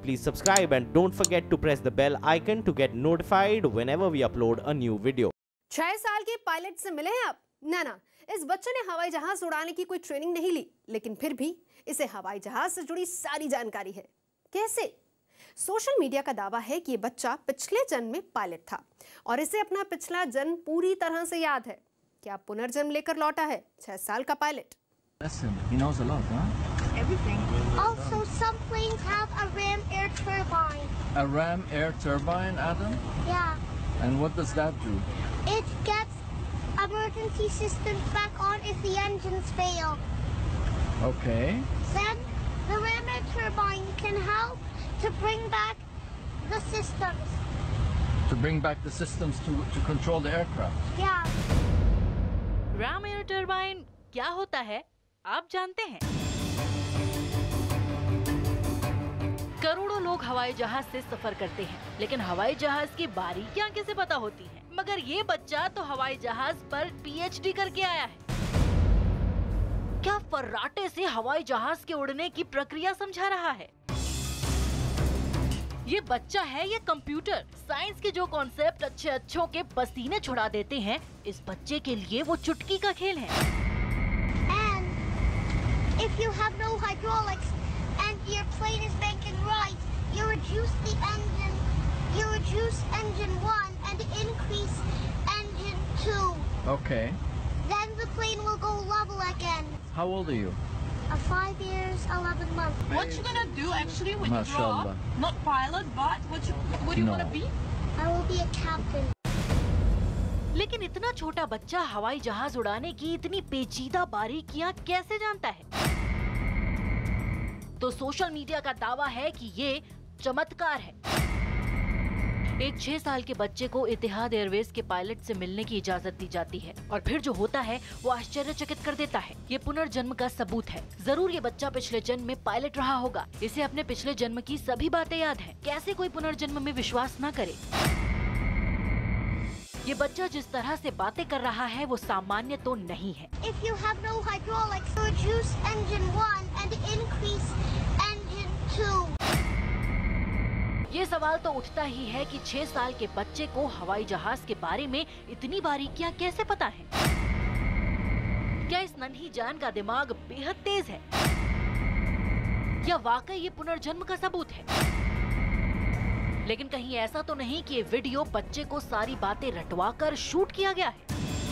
please subscribe and don't forget to press the bell icon to get notified whenever we upload a new video. 6 साल के pilot से मिले हैं आप? ना, इस बच्चे ने हवाई जहाज उड़ाने की कोई ट्रेनिंग नहीं ली, लेकिन फिर भी इसे हवाई जहाज से जुड़ी सारी जानकारी है। कैसे? सोशल मीडिया का दावा है कि ये बच्चा पिछले जन्म में पायलट था और इसे अपना पिछला जन्म पूरी तरह से याद है। क्या पुनर्जन्म लेकर लौटा है 6 साल का pilot? Listen, he knows a lot, huh? Everything. Also, some planes have a ram air turbine. A ram air turbine, Adam? Yeah. And what does that do? It gets emergency systems back on if the engines fail. Okay. Then, the ram air turbine can help to bring back the systems. To bring back the systems to control the aircraft. Yeah. Ram air turbine क्या होता है आप जानते हैं? करोड़ों लोग हवाई जहाज से सफर करते हैं, लेकिन हवाई जहाज की बारीकियां कैसे पता होती हैं? मगर ये बच्चा तो हवाई जहाज पर पीएचडी करके आया है। क्या फर्राटे से हवाई जहाज के उड़ने की प्रक्रिया समझा रहा है? ये बच्चा है ये कंप्यूटर। साइंस के जो कॉन्सेप्ट अच्छों के पसीने छुड़ा देते हैं, इस बच्चे के लिए वो चुटकी का खेल है। And if you have no hydraulics and your plane is banking right, you reduce the engine. You reduce engine 1 and increase engine 2. Okay. Then the plane will go level again. How old are you? 5 years, 11 months. What you gonna do actually when you grow Mashallah. up? Not pilot, but what do you No. wanna be? I will be a captain. लेकिन इतना छोटा बच्चा हवाई जहाज उड़ाने की इतनी पेचीदा बारीकियां कैसे जानता है? तो सोशल मीडिया का दावा है कि ये चमत्कार है। एक 6 साल के बच्चे को इतिहाद एयरवेज के पायलट से मिलने की इजाजत दी जाती है और फिर जो होता है वो आश्चर्यचकित कर देता है। ये पुनर्जन्म का सबूत है। जरूर ये बच्चा पिछले जन्म में पायलट रहा होगा। इसे अपने पिछले जन्म की सभी बातें याद हैं। कैसे कोई पुनर्जन्म में विश्वास न करे? ये बच्चा जिस तरह से बातें कर रहा है वो सामान्य तो नहीं है। If you have no hydraulics, reduce engine 1 and increase engine 2. ये सवाल तो उठता ही है कि 6 साल के बच्चे को हवाई जहाज के बारे में इतनी बारीकियां कैसे पता है? क्या इस नन्ही जान का दिमाग बेहद तेज है या वाकई ये पुनर्जन्म का सबूत है? लेकिन कहीं ऐसा तो नहीं कि ये वीडियो बच्चे को सारी बातें रटवाकर शूट किया गया है?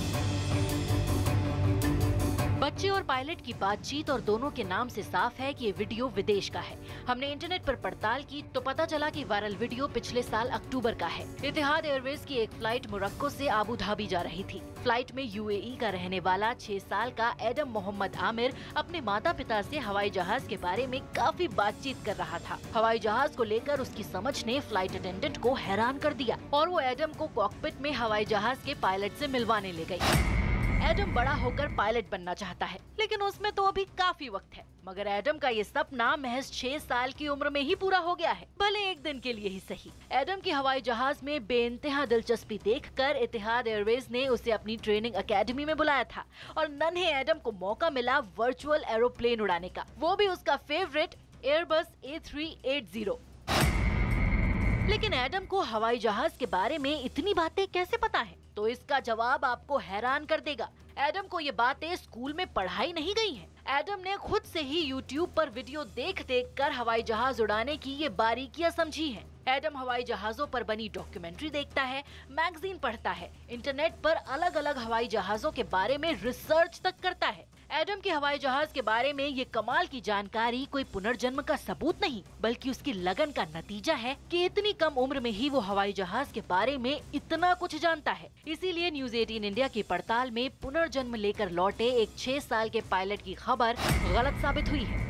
बच्चे और पायलट की बातचीत और दोनों के नाम से साफ है कि ये वीडियो विदेश का है। हमने इंटरनेट पर पड़ताल की तो पता चला कि वायरल वीडियो पिछले साल अक्टूबर का है। इतिहाद एयरवेज की एक फ्लाइट मोरक्को से आबू धाबी जा रही थी। फ्लाइट में यूएई का रहने वाला 6 साल का एडम मोहम्मद आमिर अपने माता पिता से हवाई जहाज के बारे में काफी बातचीत कर रहा था। हवाई जहाज को लेकर उसकी समझ ने फ्लाइट अटेंडेंट को हैरान कर दिया और वो एडम को कॉकपिट में हवाई जहाज के पायलट से मिलवाने ले गई। एडम बड़ा होकर पायलट बनना चाहता है, लेकिन उसमें तो अभी काफी वक्त है। मगर एडम का ये सपना महज 6 साल की उम्र में ही पूरा हो गया है, भले एक दिन के लिए ही सही। एडम की हवाई जहाज में बेइंतहा दिलचस्पी देखकर इतिहाद एयरवेज ने उसे अपनी ट्रेनिंग एकेडमी में बुलाया था और नन्हे एडम को मौका मिला वर्चुअल एरोप्लेन उड़ाने का, वो भी उसका फेवरेट एयरबस A380। लेकिन एडम को हवाई जहाज के बारे में इतनी बातें कैसे पता है? तो इसका जवाब आपको हैरान कर देगा। एडम को ये बातें स्कूल में पढ़ाई नहीं गई हैं। एडम ने खुद से ही YouTube पर वीडियो देख कर हवाई जहाज उड़ाने की ये बारीकियां समझी हैं। एडम हवाई जहाजों पर बनी डॉक्यूमेंट्री देखता है, मैगजीन पढ़ता है, इंटरनेट पर अलग अलग हवाई जहाजों के बारे में रिसर्च तक करता है। एडम के हवाई जहाज के बारे में ये कमाल की जानकारी कोई पुनर्जन्म का सबूत नहीं, बल्कि उसकी लगन का नतीजा है कि इतनी कम उम्र में ही वो हवाई जहाज के बारे में इतना कुछ जानता है। इसीलिए न्यूज़ 18 इंडिया की पड़ताल में पुनर्जन्म लेकर लौटे एक 6 साल के पायलट की खबर गलत साबित हुई है।